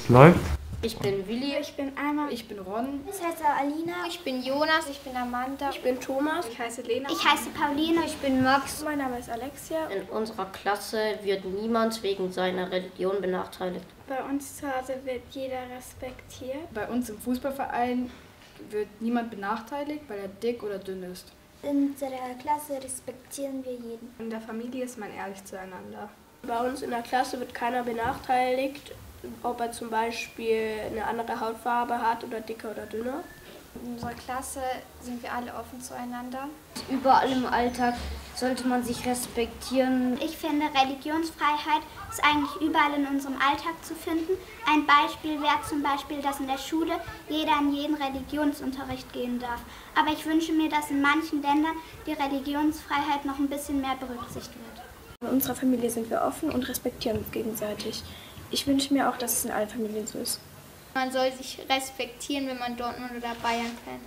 Es läuft. Ich bin Willi. Ich bin Alma. Ich bin Ron. Ich heiße Alina. Ich bin Jonas. Ich bin Amanda. Ich bin Thomas. Ich heiße Lena. Ich heiße Pauline. Ich bin Max. Mein Name ist Alexia. In unserer Klasse wird niemand wegen seiner Religion benachteiligt. Bei uns zu Hause wird jeder respektiert. Bei uns im Fußballverein wird niemand benachteiligt, weil er dick oder dünn ist. In unserer Klasse respektieren wir jeden. In der Familie ist man ehrlich zueinander. Bei uns in der Klasse wird keiner benachteiligt, ob er zum Beispiel eine andere Hautfarbe hat oder dicker oder dünner. In unserer Klasse sind wir alle offen zueinander. Überall im Alltag sollte man sich respektieren. Ich finde, Religionsfreiheit ist eigentlich überall in unserem Alltag zu finden. Ein Beispiel wäre zum Beispiel, dass in der Schule jeder in jeden Religionsunterricht gehen darf. Aber ich wünsche mir, dass in manchen Ländern die Religionsfreiheit noch ein bisschen mehr berücksichtigt wird. In unserer Familie sind wir offen und respektieren uns gegenseitig. Ich wünsche mir auch, dass es in allen Familien so ist. Man soll sich respektieren, wenn man Dortmund oder Bayern-Fan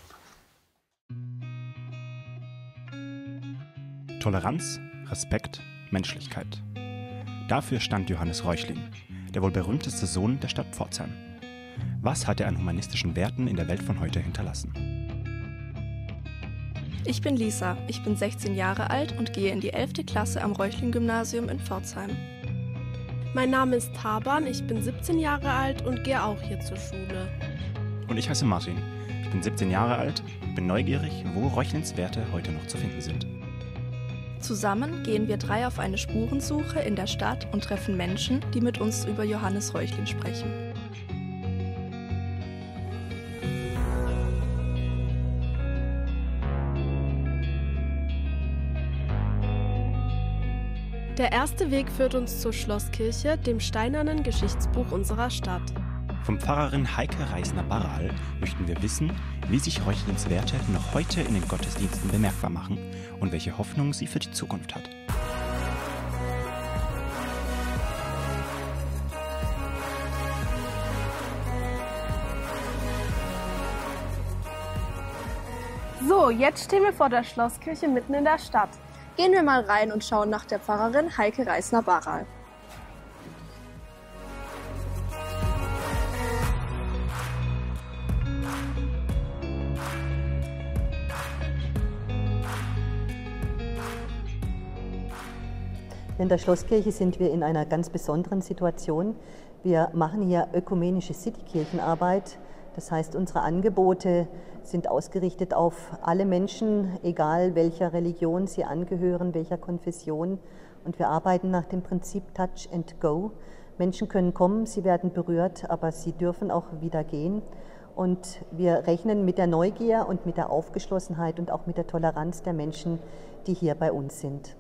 ist. Toleranz, Respekt, Menschlichkeit. Dafür stand Johannes Reuchlin, der wohl berühmteste Sohn der Stadt Pforzheim. Was hat er an humanistischen Werten in der Welt von heute hinterlassen? Ich bin Lisa, ich bin 16 Jahre alt und gehe in die 11. Klasse am Reuchlin-Gymnasium in Pforzheim. Mein Name ist Taban, ich bin 17 Jahre alt und gehe auch hier zur Schule. Und ich heiße Martin, ich bin 17 Jahre alt, bin neugierig, wo Reuchlins Werte heute noch zu finden sind. Zusammen gehen wir 3 auf eine Spurensuche in der Stadt und treffen Menschen, die mit uns über Johannes Reuchlin sprechen. Der erste Weg führt uns zur Schlosskirche, dem steinernen Geschichtsbuch unserer Stadt. Vom Pfarrerin Heike Reisner-Barral möchten wir wissen, wie sich Reuchlins Werte noch heute in den Gottesdiensten bemerkbar machen und welche Hoffnung sie für die Zukunft hat. So, jetzt stehen wir vor der Schlosskirche mitten in der Stadt. Gehen wir mal rein und schauen nach der Pfarrerin Heike Reisner-Barral. In der Schlosskirche sind wir in einer ganz besonderen Situation. Wir machen hier ökumenische Citykirchenarbeit. Das heißt, unsere Angebote sind ausgerichtet auf alle Menschen, egal welcher Religion sie angehören, welcher Konfession. Und wir arbeiten nach dem Prinzip Touch and Go. Menschen können kommen, sie werden berührt, aber sie dürfen auch wieder gehen. Und wir rechnen mit der Neugier und mit der Aufgeschlossenheit und auch mit der Toleranz der Menschen, die hier bei uns sind.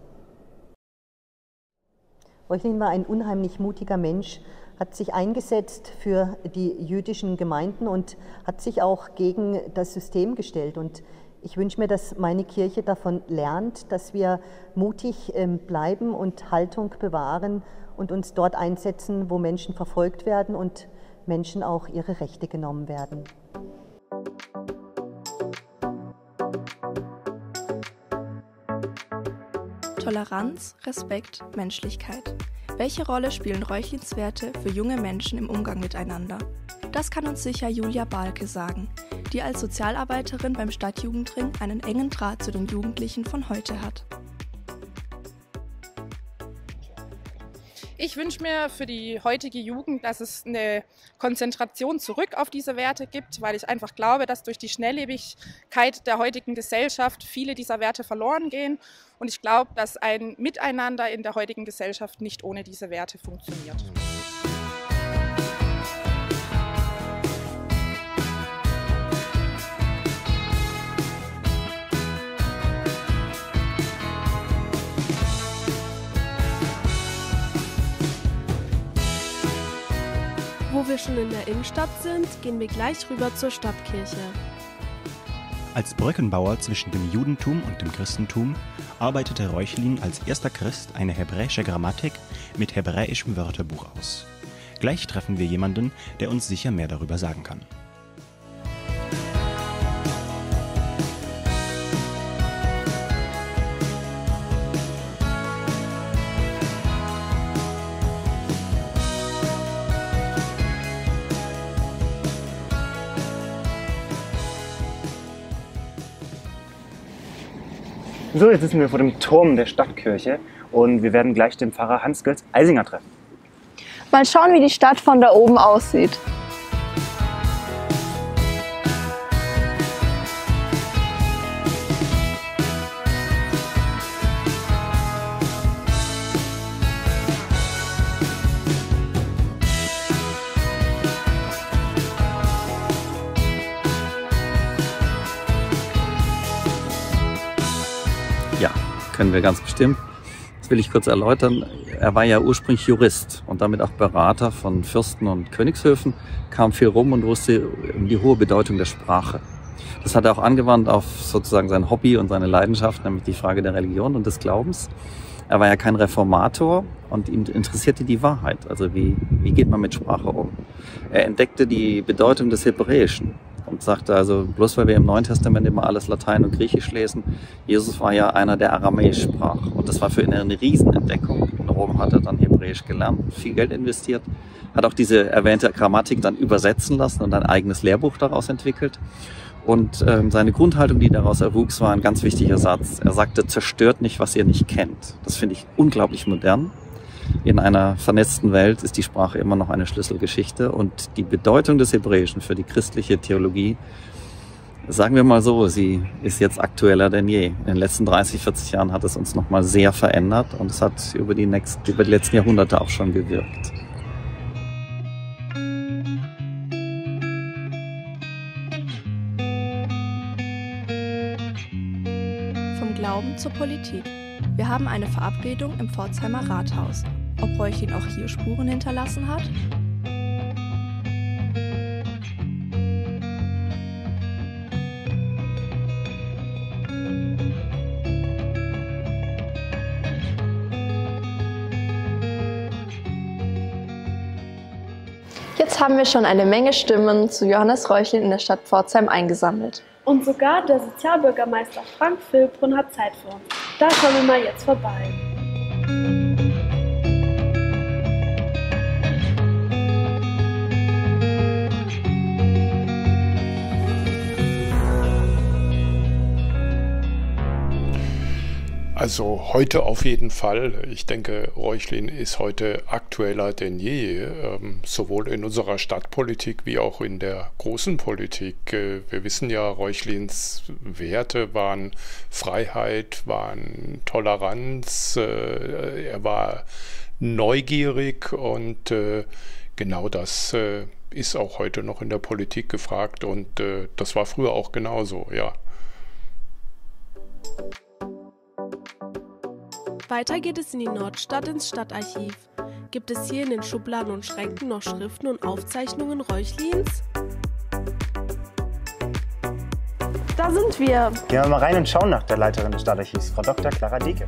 Reuchlin war ein unheimlich mutiger Mensch, hat sich eingesetzt für die jüdischen Gemeinden und hat sich auch gegen das System gestellt. Und ich wünsche mir, dass meine Kirche davon lernt, dass wir mutig bleiben und Haltung bewahren und uns dort einsetzen, wo Menschen verfolgt werden und Menschen auch ihre Rechte genommen werden. Toleranz, Respekt, Menschlichkeit. Welche Rolle spielen Reuchlins Werte für junge Menschen im Umgang miteinander? Das kann uns sicher Julia Balke sagen, die als Sozialarbeiterin beim Stadtjugendring einen engen Draht zu den Jugendlichen von heute hat. Ich wünsche mir für die heutige Jugend, dass es eine Konzentration zurück auf diese Werte gibt, weil ich einfach glaube, dass durch die Schnelllebigkeit der heutigen Gesellschaft viele dieser Werte verloren gehen. Und ich glaube, dass ein Miteinander in der heutigen Gesellschaft nicht ohne diese Werte funktioniert. Wo wir schon in der Innenstadt sind, gehen wir gleich rüber zur Stadtkirche. Als Brückenbauer zwischen dem Judentum und dem Christentum arbeitete Reuchlin als erster Christ eine hebräische Grammatik mit hebräischem Wörterbuch aus. Gleich treffen wir jemanden, der uns sicher mehr darüber sagen kann. So, jetzt sitzen wir vor dem Turm der Stadtkirche und wir werden gleich den Pfarrer Hans-Götz Eisinger treffen. Mal schauen, wie die Stadt von da oben aussieht. Ja, können wir ganz bestimmt. Das will ich kurz erläutern. Er war ja ursprünglich Jurist und damit auch Berater von Fürsten und Königshöfen, kam viel rum und wusste um die hohe Bedeutung der Sprache. Das hat er auch angewandt auf sozusagen sein Hobby und seine Leidenschaft, nämlich die Frage der Religion und des Glaubens. Er war ja kein Reformator und ihn interessierte die Wahrheit, also wie geht man mit Sprache um. Er entdeckte die Bedeutung des Hebräischen und sagte also, bloß weil wir im Neuen Testament immer alles Latein und Griechisch lesen, Jesus war ja einer, der Aramäisch sprach. Und das war für ihn eine Riesenentdeckung. In Rom hat er dann Hebräisch gelernt, viel Geld investiert, hat auch diese erwähnte Grammatik dann übersetzen lassen und ein eigenes Lehrbuch daraus entwickelt. Und seine Grundhaltung, die daraus erwuchs, war ein ganz wichtiger Satz. Er sagte, zerstört nicht, was ihr nicht kennt. Das finde ich unglaublich modern. In einer vernetzten Welt ist die Sprache immer noch eine Schlüsselgeschichte und die Bedeutung des Hebräischen für die christliche Theologie, sagen wir mal so, sie ist jetzt aktueller denn je. In den letzten 30, 40 Jahren hat es uns nochmal sehr verändert und es hat über die letzten Jahrhunderte auch schon gewirkt. Vom Glauben zur Politik. Wir haben eine Verabredung im Pforzheimer Rathaus. Ob Reuchlin auch hier Spuren hinterlassen hat? Jetzt haben wir schon eine Menge Stimmen zu Johannes Reuchlin in der Stadt Pforzheim eingesammelt. Und sogar der Sozialbürgermeister Frank Philbrunn hat Zeit für uns. Da schauen wir mal jetzt vorbei. Also heute auf jeden Fall. Ich denke, Reuchlin ist heute aktueller denn je, sowohl in unserer Stadtpolitik wie auch in der großen Politik. Wir wissen ja, Reuchlins Werte waren Freiheit, waren Toleranz, er war neugierig und genau das ist auch heute noch in der Politik gefragt und das war früher auch genauso, ja. Weiter geht es in die Nordstadt ins Stadtarchiv. Gibt es hier in den Schubladen und Schränken noch Schriften und Aufzeichnungen Reuchlins? Da sind wir. Gehen wir mal rein und schauen nach der Leiterin des Stadtarchivs, Frau Dr. Clara Dieke.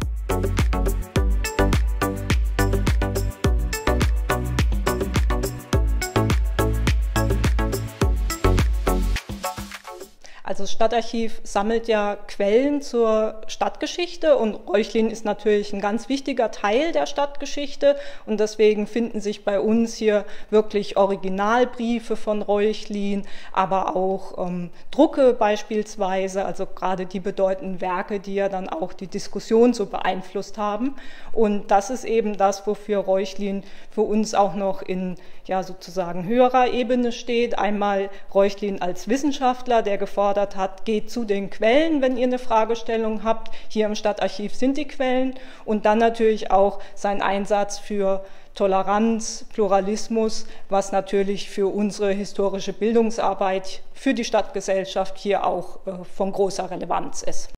Also das Stadtarchiv sammelt ja Quellen zur Stadtgeschichte und Reuchlin ist natürlich ein ganz wichtiger Teil der Stadtgeschichte und deswegen finden sich bei uns hier wirklich Originalbriefe von Reuchlin, aber auch Drucke beispielsweise, also gerade die bedeutenden Werke, die ja dann auch die Diskussion so beeinflusst haben. Und das ist eben das, wofür Reuchlin für uns auch noch in sozusagen höherer Ebene steht. Einmal Reuchlin als Wissenschaftler, der gefordert hat, geht zu den Quellen, wenn ihr eine Fragestellung habt. Hier im Stadtarchiv sind die Quellen. Und dann natürlich auch sein Einsatz für Toleranz, Pluralismus, was natürlich für unsere historische Bildungsarbeit, für die Stadtgesellschaft hier auch von großer Relevanz ist.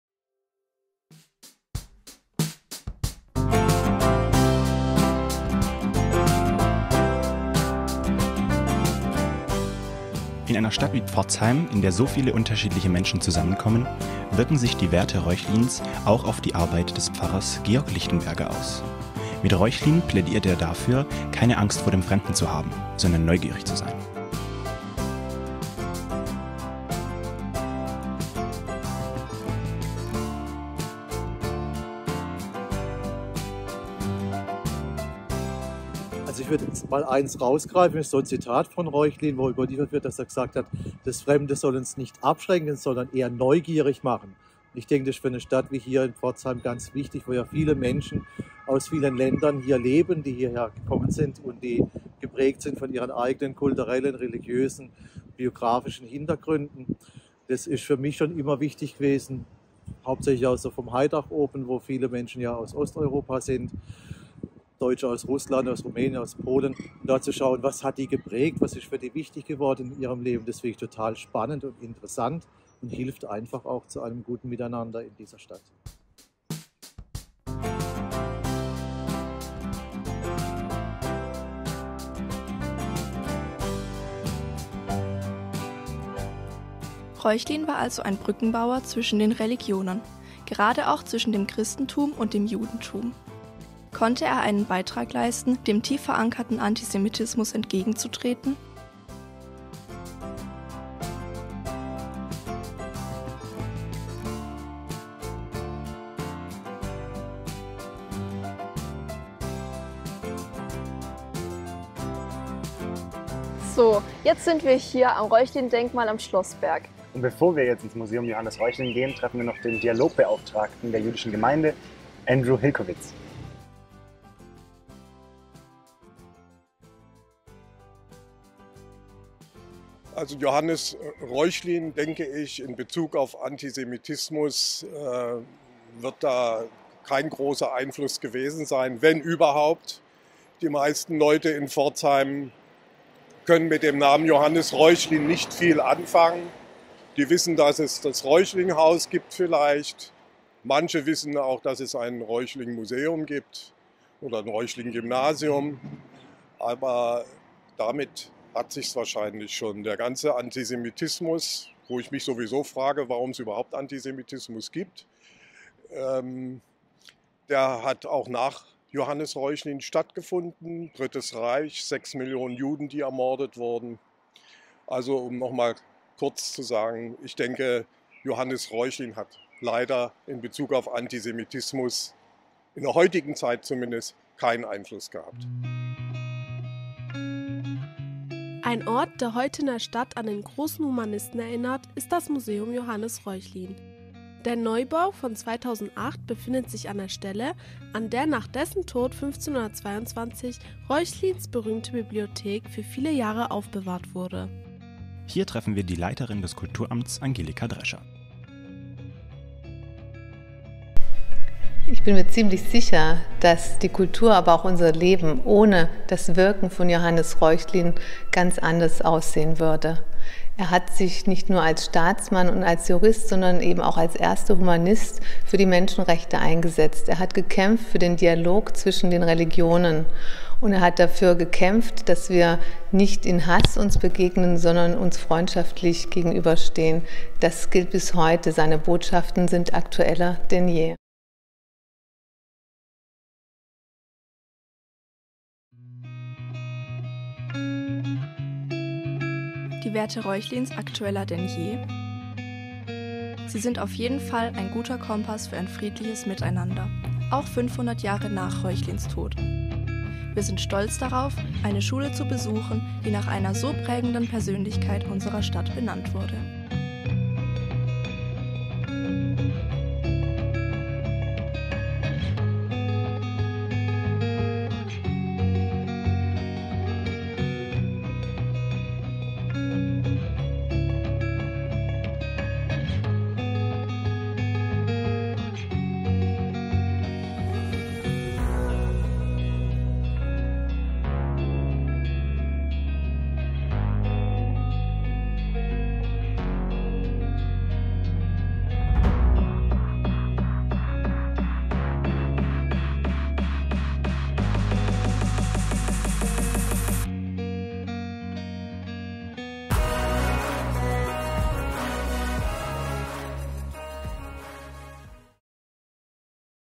In einer Stadt wie Pforzheim, in der so viele unterschiedliche Menschen zusammenkommen, wirken sich die Werte Reuchlins auch auf die Arbeit des Pfarrers Georg Lichtenberger aus. Mit Reuchlin plädiert er dafür, keine Angst vor dem Fremden zu haben, sondern neugierig zu sein. Also ich würde jetzt mal eins rausgreifen, ist so ein Zitat von Reuchlin, wo überliefert wird, dass er gesagt hat, das Fremde soll uns nicht abschränken, sondern eher neugierig machen. Ich denke, das ist für eine Stadt wie hier in Pforzheim ganz wichtig, wo ja viele Menschen aus vielen Ländern hier leben, die hierher gekommen sind und die geprägt sind von ihren eigenen kulturellen, religiösen, biografischen Hintergründen. Das ist für mich schon immer wichtig gewesen, hauptsächlich auch so vom Haidach oben, wo viele Menschen ja aus Osteuropa sind, Deutsche aus Russland, aus Rumänien, aus Polen, und da zu schauen, was hat die geprägt, was ist für die wichtig geworden in ihrem Leben. Das finde ich total spannend und interessant und hilft einfach auch zu einem guten Miteinander in dieser Stadt. Reuchlin war also ein Brückenbauer zwischen den Religionen, gerade auch zwischen dem Christentum und dem Judentum. Konnte er einen Beitrag leisten, dem tief verankerten Antisemitismus entgegenzutreten? So, jetzt sind wir hier am Reuchlin-Denkmal am Schlossberg. Und bevor wir jetzt ins Museum Johannes Reuchlin gehen, treffen wir noch den Dialogbeauftragten der jüdischen Gemeinde, Andrew Hilkowitz. Also Johannes Reuchlin, denke ich, in Bezug auf Antisemitismus wird da kein großer Einfluss gewesen sein, wenn überhaupt. Die meisten Leute in Pforzheim können mit dem Namen Johannes Reuchlin nicht viel anfangen. Die wissen, dass es das Reuchlin-Haus gibt vielleicht. Manche wissen auch, dass es ein Reuchlin-Museum gibt oder ein Reuchlin-Gymnasium. Aber damit hat sich es wahrscheinlich schon. Der ganze Antisemitismus, wo ich mich sowieso frage, warum es überhaupt Antisemitismus gibt, der hat auch nach Johannes Reuchlin stattgefunden. Drittes Reich, 6 Millionen Juden, die ermordet wurden. Also um nochmal kurz zu sagen, ich denke, Johannes Reuchlin hat leider in Bezug auf Antisemitismus in der heutigen Zeit zumindest keinen Einfluss gehabt. Ein Ort, der heute in der Stadt an den großen Humanisten erinnert, ist das Museum Johannes Reuchlin. Der Neubau von 2008 befindet sich an der Stelle, an der nach dessen Tod 1522 Reuchlins berühmte Bibliothek für viele Jahre aufbewahrt wurde. Hier treffen wir die Leiterin des Kulturamts, Angelika Drescher. Ich bin mir ziemlich sicher, dass die Kultur, aber auch unser Leben ohne das Wirken von Johannes Reuchlin ganz anders aussehen würde. Er hat sich nicht nur als Staatsmann und als Jurist, sondern eben auch als erster Humanist für die Menschenrechte eingesetzt. Er hat gekämpft für den Dialog zwischen den Religionen und er hat dafür gekämpft, dass wir nicht in Hass uns begegnen, sondern uns freundschaftlich gegenüberstehen. Das gilt bis heute. Seine Botschaften sind aktueller denn je. Die Werte Reuchlins aktueller denn je? Sie sind auf jeden Fall ein guter Kompass für ein friedliches Miteinander, auch 500 Jahre nach Reuchlins Tod. Wir sind stolz darauf, eine Schule zu besuchen, die nach einer so prägenden Persönlichkeit unserer Stadt benannt wurde.